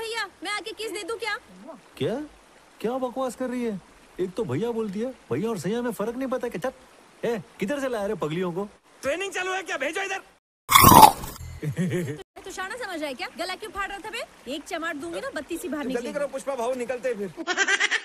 भैया, मैं आके किस दे दूं क्या? क्या क्या बकवास कर रही है? एक तो भैया बोलती है, भैया और सैया में फर्क नहीं पता क्या? चल ए, किधर से ला रहे पगलियों को? ट्रेनिंग चालू है क्या? भेजो इधर। तो शाना समझ रहा है क्या? गला क्यों फाड़ रहा था बे? एक चमाट दूंगी ना, बत्ती सी बाहर निकलेगी। जल्दी करो पुष्पा भाऊ, निकलते फिर।